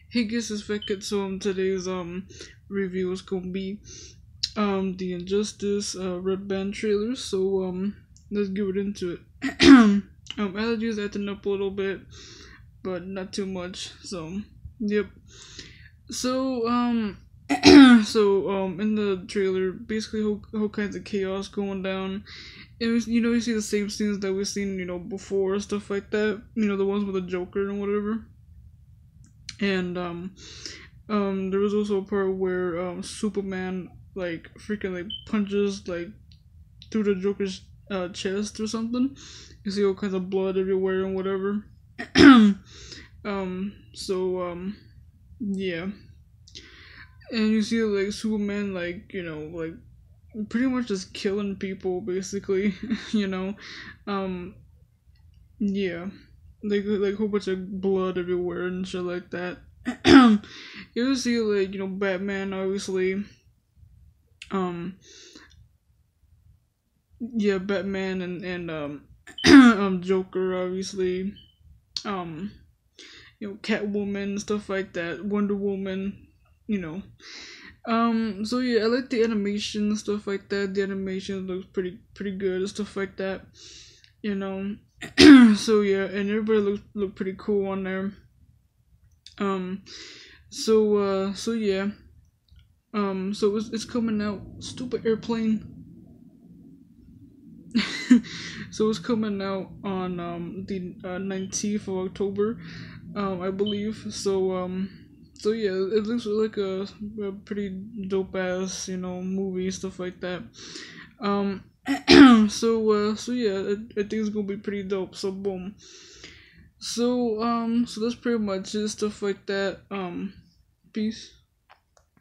Hey guys, it's Beckett. So today's review is gonna be the Injustice Red Band trailer. So let's get into it. Allergies acting up a little bit, but not too much. So yep. So in the trailer, basically whole kinds of chaos going down. And you see the same scenes that we've seen before, stuff like that. The ones with the Joker and whatever. And there was also a part where Superman like freaking like punches like through the Joker's chest or something. You see all kinds of blood everywhere and whatever. Yeah, and you see like Superman like like pretty much just killing people basically. you know, um yeah, like a whole bunch of blood everywhere and shit like that. You see like Batman obviously, um yeah, Batman and Joker obviously, um Catwoman, stuff like that, Wonder Woman, you know. So yeah, I like the animation, stuff like that. The animation looks pretty good, stuff like that, you know. So yeah, and everybody look pretty cool on there. Um so yeah. So it's coming out. Stupid airplane. So it's coming out on the 19th of October, I believe. So yeah, it looks like a pretty dope ass movie, stuff like that. Um, so yeah, I think it's gonna be pretty dope. So boom. So that's pretty much it, stuff like that. Peace.